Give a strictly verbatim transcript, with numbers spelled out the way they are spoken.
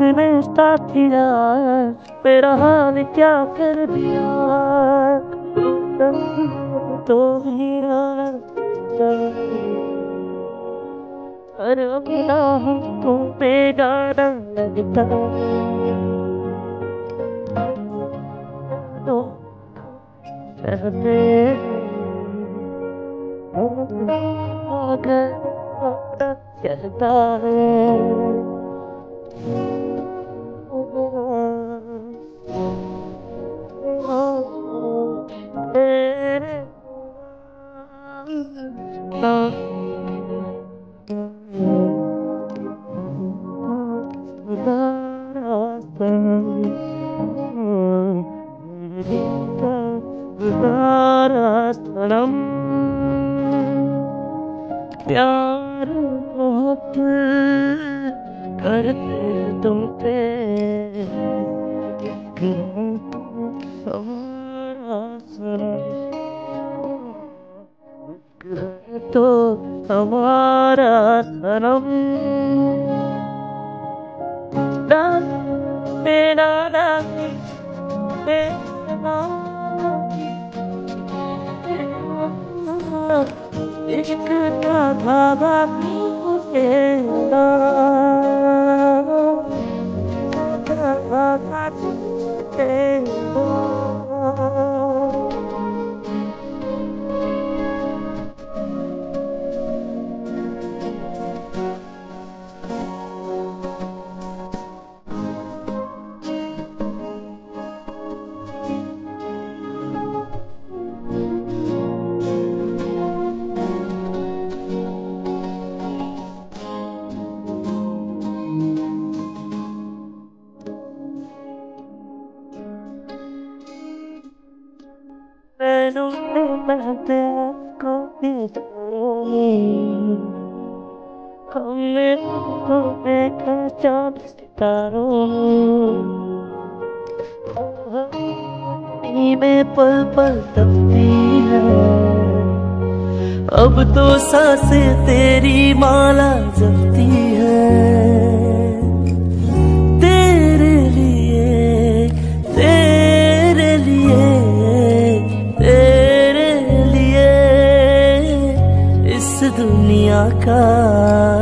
तुमने साथ दिया, मेरा हाल क्या कर दिया। तो मेरा हर अपना तुम पे गाना लगता, तो कहते अगर कहता है प्यार बहुत करते तुम पे, हमारा सनम तो हमारा सनम मेरा इश्क का बाबा मैनू मैं को हमने को देखा चाँद सितारों में पल पल तपती है, अब तो सांसें तेरी माला जपती है। तेरे लिए तेरे लिए तेरे लिए इस दुनिया का